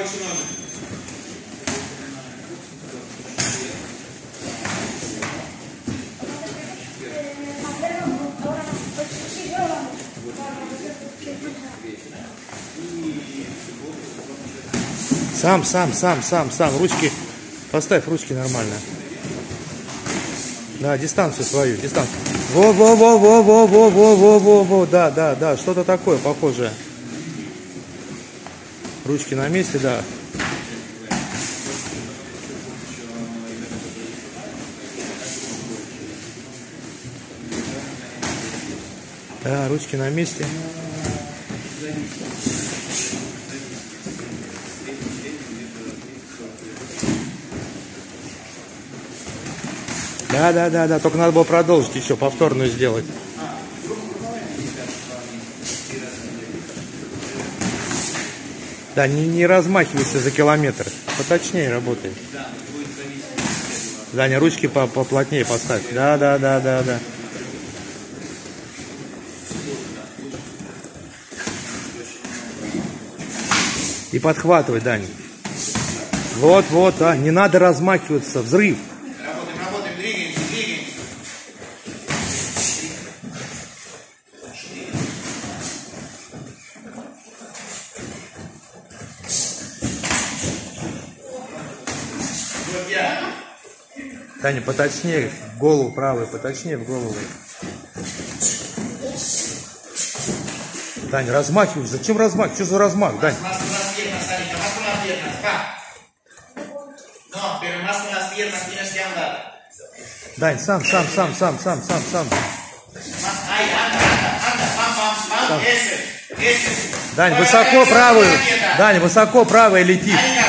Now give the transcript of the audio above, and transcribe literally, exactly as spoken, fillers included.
Рабочий номер. Сам, сам, сам, сам, сам. Ручки. Поставь ручки нормально. Да, дистанцию свою, дистанцию. Во, во, во, во, во, во, во, во, во, во. Да, да, да. Что-то такое похожее. Ручки на месте, да. Да, ручки на месте. Да, да, да, да. Только надо было продолжить еще, повторную сделать. Да, не, не размахивайся за километр. Поточнее работай. Даня, ручки поплотнее поставь. Да, да, да, да, да. И подхватывай, Даня. Вот, вот, а, не надо размахиваться. Взрыв. Работаем, работаем, двигаемся, двигаемся. Вот я. Таня, поточнее в голову правую, поточнее в голову. Таня, размахивай. Зачем размах? Что за размах, Дань? Más las piernas, Anita, más con las piernas, va. No, pero más con las piernas tienes que andar. Дань, сам, сам, сам, сам, сам, сам, сам. Ahí, anda, anda, anda, pam, pam, pam, ese, ese. Дань, высоко правую. Дань, высоко правая летит. Ahí,